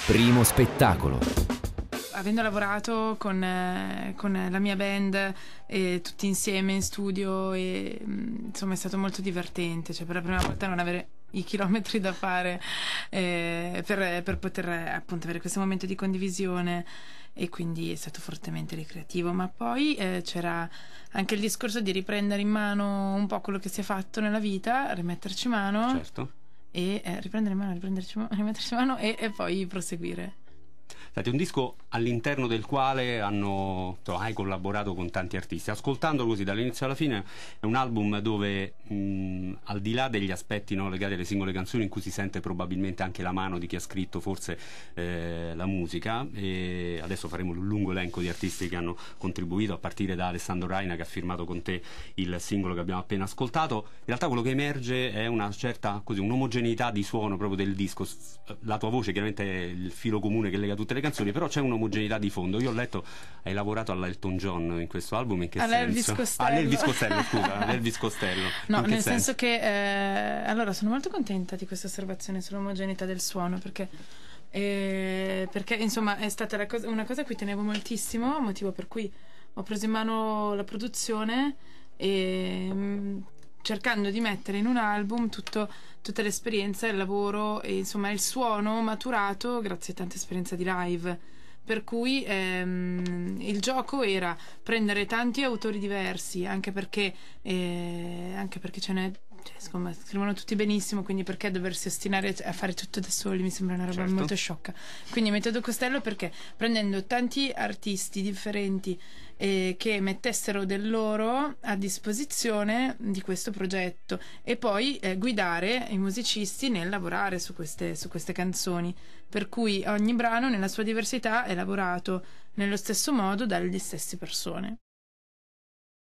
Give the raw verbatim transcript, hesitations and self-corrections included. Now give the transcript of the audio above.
Primo spettacolo. Avendo lavorato con, eh, con la mia band e tutti insieme in studio, e mh, insomma è stato molto divertente, cioè per la prima volta non avere i chilometri da fare eh, per, per poter appunto avere questo momento di condivisione, e quindi è stato fortemente ricreativo. Ma poi eh, c'era anche il discorso di riprendere in mano un po' quello che si è fatto nella vita, rimetterci mano, Certo. e eh, riprendere in mano, riprenderci mano, rimetterci mano e, e poi proseguire. Senti, un disco all'interno del quale hanno, insomma, hai collaborato con tanti artisti. Ascoltandolo così dall'inizio alla fine è un album dove mh, al di là degli aspetti, no, legati alle singole canzoni, in cui si sente probabilmente anche la mano di chi ha scritto forse eh, la musica, e adesso faremo un lungo elenco di artisti che hanno contribuito, a partire da Alessandro Raina, che ha firmato con te il singolo che abbiamo appena ascoltato. In realtà quello che emerge è una certa, così, un'omogeneità di suono proprio del disco. La tua voce chiaramente è il filo comune che lega tutte le canzoni, però c'è un'omogeneità di fondo. Io ho letto, hai lavorato all'Elton John in questo album, in che All'Elvis senso? Costello. Ah, l'Elvis Costello, scusa, l'Elvis Costello. No, in che nel senso, senso che eh, allora sono molto contenta di questa osservazione sull'omogeneità del suono, perché eh, perché insomma è stata la cosa, una cosa a cui tenevo moltissimo, motivo per cui ho preso in mano la produzione e mh, cercando di mettere in un album tutto, tutta l'esperienza, il lavoro e insomma il suono maturato grazie a tanta esperienza di live. Per cui ehm, il gioco era prendere tanti autori diversi, anche perché, eh, anche perché ce n'è, cioè, insomma, scrivono tutti benissimo, quindi perché doversi ostinare a fare tutto da soli? Mi sembra una roba certo. molto sciocca. Quindi Metodo Costello, perché prendendo tanti artisti differenti eh, che mettessero del loro a disposizione di questo progetto, e poi eh, guidare i musicisti nel lavorare su queste, su queste canzoni, per cui ogni brano nella sua diversità è lavorato nello stesso modo dalle stesse persone.